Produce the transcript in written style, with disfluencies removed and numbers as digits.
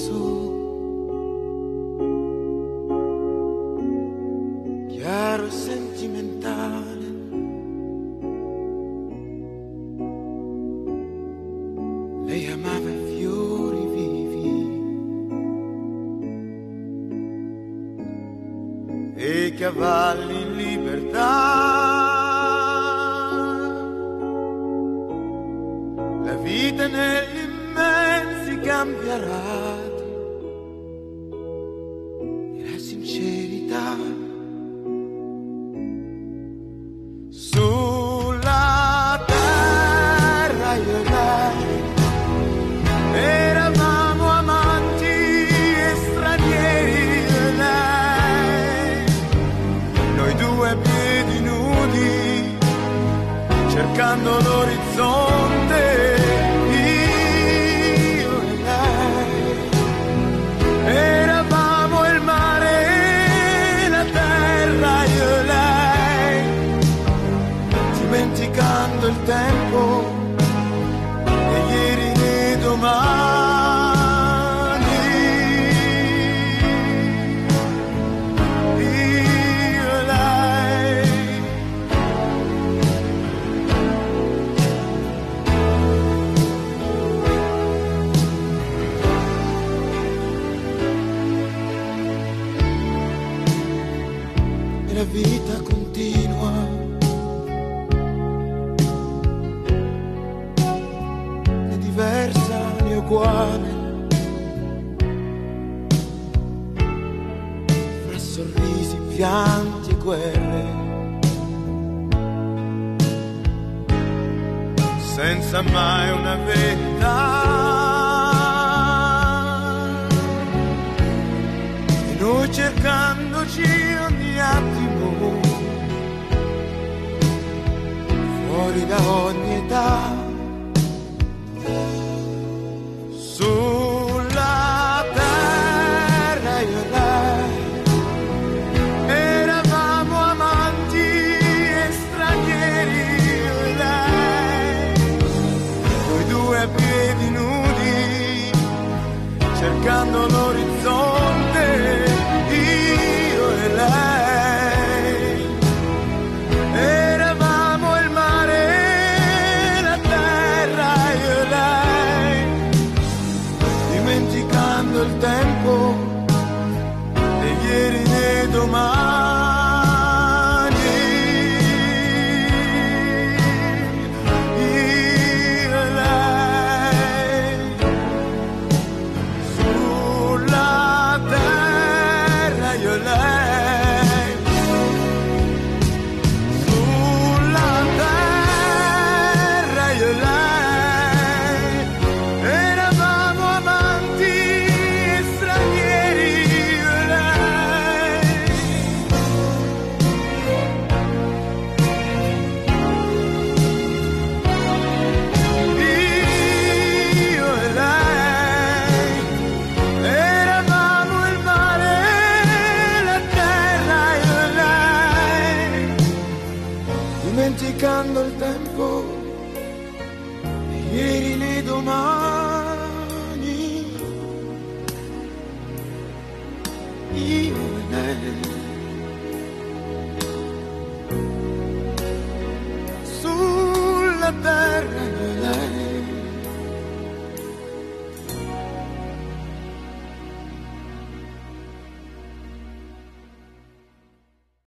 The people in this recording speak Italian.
su, chiaro e sentimentale, lei amava i fiori vivi e i cavalli in libertà, la vita negli immensi cambiarati e la sincerità. Sulla terra io e lei eravamo amanti e stranieri e lei, noi due a piedi nudi cercando l'orizzonte. Eravamo il mare e la terra, io e lei, dimenticando il tempo e ieri e domani. Io e lei. La vita continua, né diversa né uguale, fra sorrisi, pianti e guerre, senza mai una verità, e noi cercandoci ogni attimo, fuori da ogni età.